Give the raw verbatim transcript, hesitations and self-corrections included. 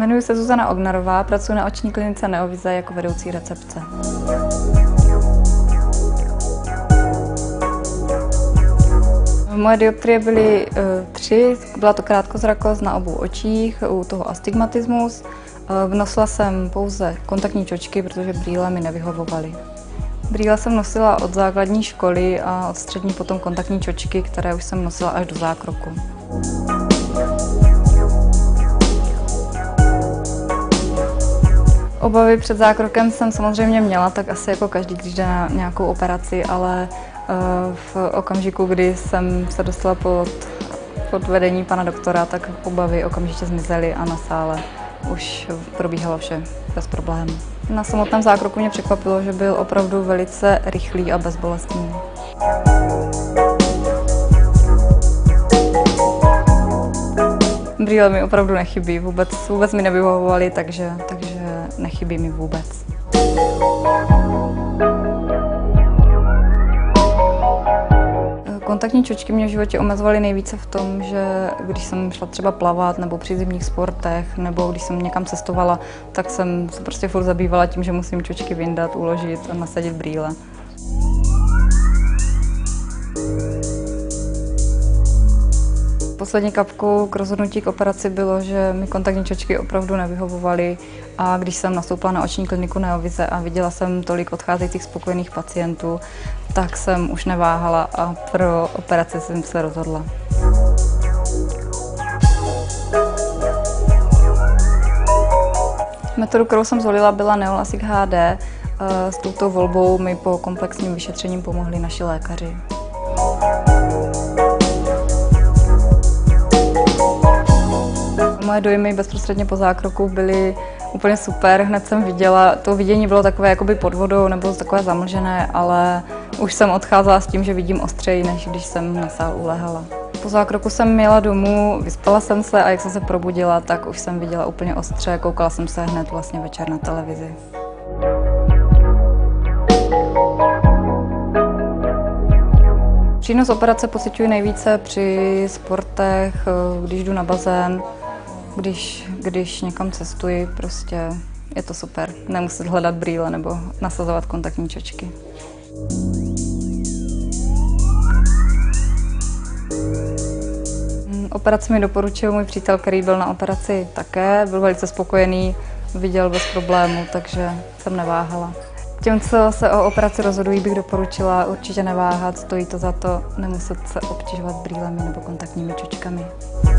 Jmenuji se Zuzana Ognarová, pracuji na oční klinice Neovize jako vedoucí recepce. Moje dioptrie byly uh, tři, byla to krátkozrakost na obou očích, u toho astigmatismus. Uh, nosila jsem pouze kontaktní čočky, protože brýle mi nevyhovovaly. Brýle jsem nosila od základní školy a od střední potom kontaktní čočky, které už jsem nosila až do zákroku. Obavy před zákrokem jsem samozřejmě měla, tak asi jako každý, když jde na nějakou operaci, ale v okamžiku, kdy jsem se dostala pod, pod vedení pana doktora, tak obavy okamžitě zmizely a na sále už probíhalo vše bez problémů. Na samotném zákroku mě překvapilo, že byl opravdu velice rychlý a bezbolestný. Brýle mi opravdu nechybí, vůbec, vůbec mi nevyhovovaly, takže, takže nechybí mi vůbec. Kontaktní čočky mě v životě omezovaly nejvíce v tom, že když jsem šla třeba plavat nebo při zimních sportech, nebo když jsem někam cestovala, tak jsem se prostě furt zabývala tím, že musím čočky vyndat, uložit a nasadit brýle. Poslední kapkou k rozhodnutí k operaci bylo, že mi kontaktní čočky opravdu nevyhovovaly a když jsem nastoupila na oční kliniku Neovize a viděla jsem tolik odcházejících spokojených pacientů, tak jsem už neváhala a pro operaci jsem se rozhodla. Metodu, kterou jsem zvolila, byla Neolasik H D. S touto volbou mi po komplexním vyšetření pomohli naši lékaři. Moje dojmy bezprostředně po zákroku byly úplně super. Hned jsem viděla, to vidění bylo takové jakoby pod vodou nebo takové zamlžené, ale už jsem odcházela s tím, že vidím ostřeji, než když jsem na sál ulehala. Po zákroku jsem jela domů, vyspala jsem se a jak jsem se probudila, tak už jsem viděla úplně ostře, koukala jsem se hned vlastně večer na televizi. Přínos operace pociťuji nejvíce při sportech, když jdu na bazén, když, když někam cestuji, prostě je to super. Nemuset hledat brýle nebo nasazovat kontaktní čočky. Operaci mi doporučil můj přítel, který byl na operaci také, byl velice spokojený, viděl bez problému, takže jsem neváhala. Těm, co se o operaci rozhodují, bych doporučila určitě neváhat, stojí to za to, nemuset se obtěžovat brýlemi nebo kontaktními čočkami.